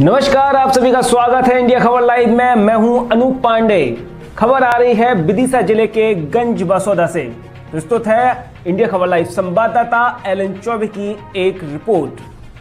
नमस्कार, आप सभी का स्वागत है इंडिया खबर लाइव में। मैं हूं अनूप पांडे। खबर आ रही है विदिशा जिले के गंज बासौदा से। प्रस्तुत है इंडिया खबर लाइव संवाददाता एलन चौबे की एक रिपोर्ट।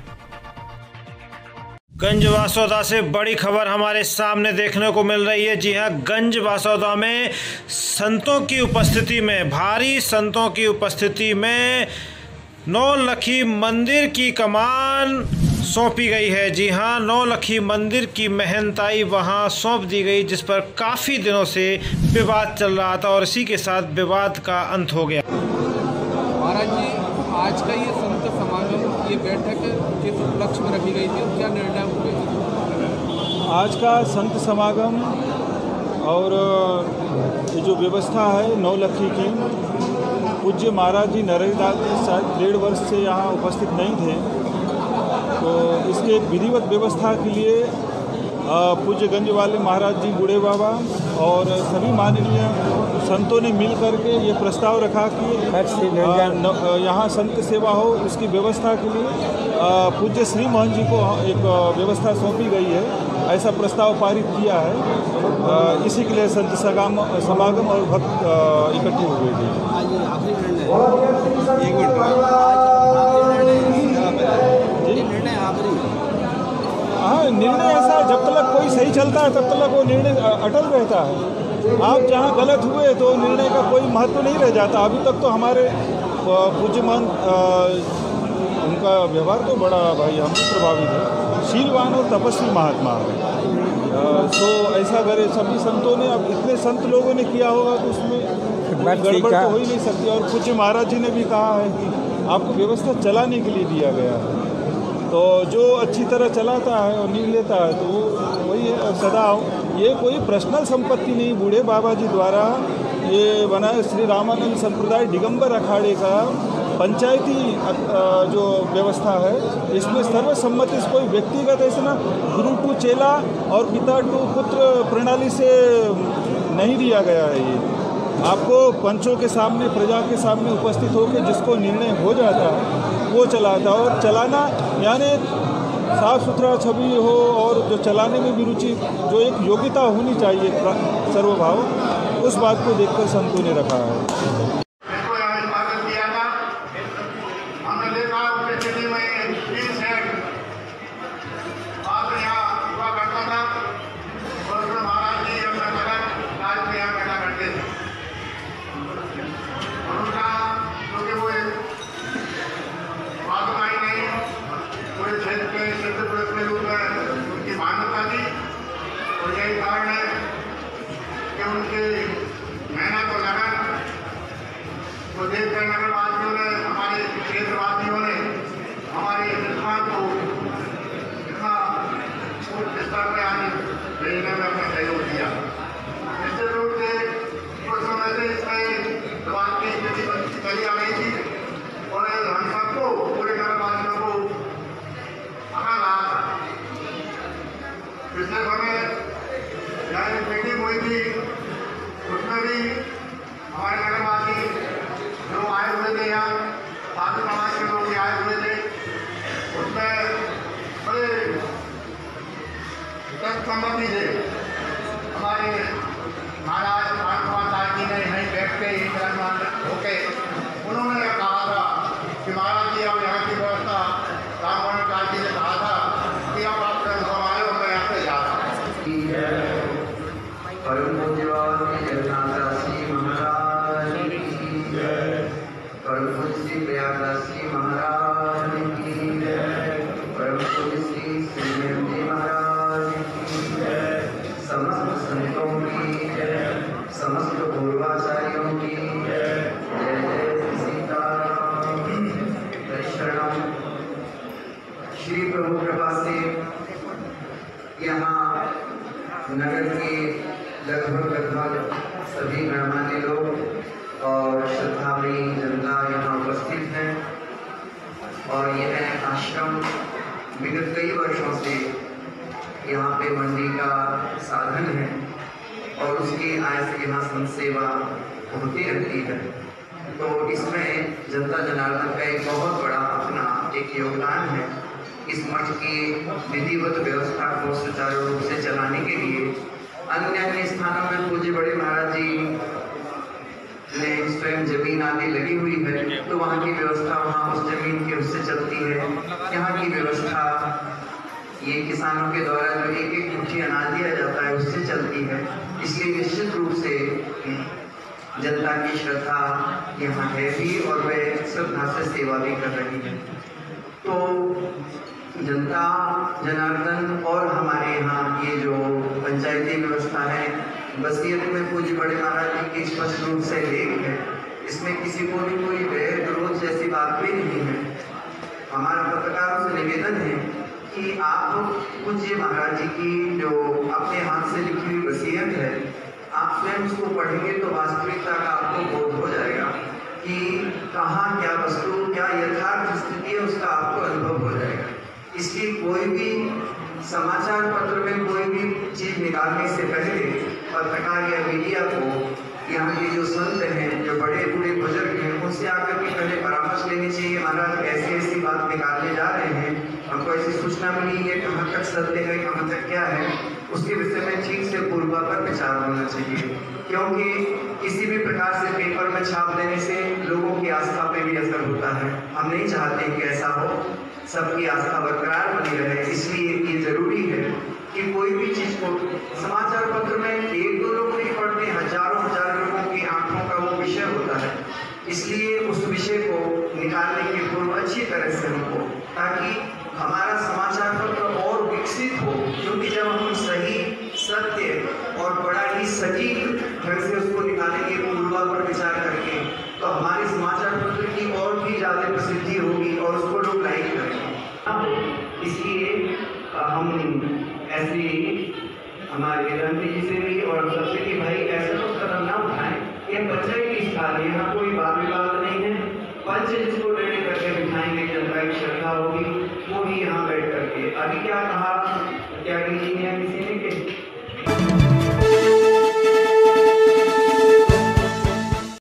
गंज बासौदा से बड़ी खबर हमारे सामने देखने को मिल रही है। जी हां, गंज बासौदा में संतों की उपस्थिति में, भारी संतों की उपस्थिति में नौलखी मंदिर की कमान सौंपी गई है। जी हां, नौलखी मंदिर की महंताई वहां सौंप दी गई, जिस पर काफ़ी दिनों से विवाद चल रहा था और इसी के साथ विवाद का अंत हो गया। महाराज जी, आज का ये संत समागम, ये बैठक किस उपलक्ष्य में रखी गई थी और क्या निर्णय हुए? आज का संत समागम और ये जो व्यवस्था है नौलखी की, पूज्य महाराज जी नरेदास जी शायद 1.5 वर्ष से यहाँ उपस्थित नहीं थे, तो इसके विधिवत व्यवस्था के लिए पूज्य गंज वाले महाराज जी बूढ़े बाबा और सभी माननीय संतों ने मिल करके ये प्रस्ताव रखा कि यहाँ संत सेवा हो। इसकी व्यवस्था के लिए पूज्य श्री मोहन जी को एक व्यवस्था सौंपी गई है, ऐसा प्रस्ताव पारित किया है। इसी के लिए संत समागम और भक्त इकट्ठे हुए थे। हाँ, निर्णय ऐसा है, जब तक कोई सही चलता है तब तक वो निर्णय अटल रहता है। आप जहाँ गलत हुए तो निर्णय का कोई महत्व नहीं रह जाता। अभी तक तो हमारे पूज्य महंत, उनका व्यवहार तो बड़ा, भाई हम भी प्रभावित हैं, शीलवान और तपस्वी महात्मा है। तो ऐसा करे सभी संतों ने, अब इतने संत लोगों ने किया होगा तो उसमें गड़बड़ तो हो ही नहीं सकती। और पूज्य महाराज जी ने भी कहा है कि आपको व्यवस्था चलाने के लिए दिया गया है, तो जो अच्छी तरह चलाता है और नींव लेता है तो वो वही है सदा। ये कोई पर्सनल संपत्ति नहीं, बूढ़े बाबा जी द्वारा ये बना है। श्री रामानंद संप्रदाय दिगंबर अखाड़े का पंचायती जो व्यवस्था है, इसमें सर्वसम्मति से कोई व्यक्तिगत ऐसे ना गुरु टू चेला और पिता टू पुत्र प्रणाली से नहीं दिया गया है। ये आपको पंचों के सामने, प्रजा के सामने उपस्थित होकर जिसको निर्णय हो जाता है वो चलाता है। और चलाना यानी साफ सुथरा छवि हो और जो चलाने में भी रुचि, जो एक योग्यता होनी चाहिए सर्वभाव, उस बात को देखकर संतों ने रखा है। उनकी मान्यता थी और यही कारण है कि उनके मेहनत और लगन को देखकर नगरवासियों ने, हमारे क्षेत्रवासियों ने हमारे निर्माण को इतना उच्च स्तर पर आने भेजने में अपना सहयोग दिया। निश्चित रूप से कुछ समय से इसमें दबाव की स्थिति चली आ रही थी और हम सबको, पूरे नगरवासियों को पिछले समय यानी मीटिंग हुई थी, उसमें भी हमारे नगरवासी जो आए हुए थे, यहाँ साधु समाज के लोग आए हुए थे, उसमें बड़े सहमति थे। हमारे महाराज प्राण कुमार साहब जी ने यहीं बैठ के होके उन्होंने कहा था कि महाराज जी, और यहाँ की व्यवस्था राममोहन साहब जी ने कहा था कि अब आप परम पूज्यवान जगन्नाथ जी महाराज की जय, परम पूज्य श्री प्रयागराज जी महाराज की जय, परम पूज्य श्री श्रीमती महाराज की जय, समस्त संतों की जय, समस्त पूर्वाचार्यों की जय। जय जय सीताराम। शरणम। श्री प्रभु कृपा से यहाँ नगर के लगभग सभी गणमान्य लोग और श्रद्धामयी जनता यहाँ उपस्थित हैं और यह आश्रम विगत कई वर्षों से यहाँ पे मंडी का साधन है और उसकी आय से यहाँ संत सेवा होती रहती है। तो इसमें जनता जनार्दन का एक बहुत बड़ा अपना एक योगदान है इस मठ की विधिवत व्यवस्था को सुचारू रूप से चलाने के लिए अन्य स्थानों में पूज्य बड़े महाराज जी ने स्वयं जमीन आदि लगी हुई है, तो वहाँ की व्यवस्था वहाँ उस जमीन के उससे चलती है। यहाँ की व्यवस्था ये किसानों के द्वारा जो एक एक मुट्ठी अनाज दिया जाता है उससे चलती है। इसलिए निश्चित रूप से जनता की श्रद्धा यहाँ है भी और वे श्रद्धा से सेवा भी कर रही है। तो जनता जनार्दन और हमारे यहाँ ये जो पंचायती व्यवस्था है, वसीयत में पूज्य बड़े महाराज जी की स्पष्ट रूप से लेख है, इसमें किसी को भी कोई वैर विरोध जैसी बात भी नहीं है। हमारा पत्रकारों से निवेदन है कि आप पूज्य महाराज जी की जो अपने हाथ से लिखी हुई वसीयत है, आप स्वयं उसको पढ़ेंगे तो वास्तविकता का आपको बोध हो जाएगा कि कहाँ क्या वस्तु क्या यथार्थ स्थिति है, उसका आपको अनुभव हो जाएगा। इसलिए कोई भी समाचार पत्र में कोई भी चीज निकालने से पहले पत्रकार या मीडिया को यहाँ के जो संत हैं, जो बड़े बूढ़े बुजुर्ग हैं, उनसे आकर के पहले परामर्श लेनी चाहिए। महाराज ऐसी ऐसी बात निकालने जा रहे हैं, हमको ऐसी सूचना मिली है, कहाँ तक सत्य है, कहाँ तक क्या है, उसके विषय में ठीक से पूर्वापर विचार होना चाहिए। क्योंकि किसी भी प्रकार से पेपर में छाप देने से लोगों की आस्था पे भी असर होता है। हम नहीं चाहते कि ऐसा हो, सबकी आस्था बरकरार बनी रहे। इसलिए ये जरूरी है कि कोई भी चीज को समाचार पत्र में एक दो लोग नहीं पढ़ते, हजारों हजार लोगों की आंखों का वो विषय होता है। इसलिए उस विषय को निकालने के पूर्व अच्छी तरह से हमको, ताकि हमारा समाचार पत्र और विकसित हो, क्योंकि जब हम सही सत्य और बड़ा ही सटीक ढंग से उसको निकालेंगे पूर्वापर विचार करके, तो हमारे समाचार पत्र की और भी ज्यादा प्रसिद्धि होगी और उसको लोग लाइक करेंगे। इसलिए हम ऐसी हमारे ग्रंथी जी से भी और सबसे कि भाई ऐसा तो कदम ना उठाएं, ये पंचायत की स्थान है, यहाँ कोई वाद विवाद नहीं है। पंच जिसको रेडी करके बिठाएंगे, जनता की श्रद्धा होगी, वो ही यहाँ बैठ करके। अभी क्या कहा, क्या किसी ने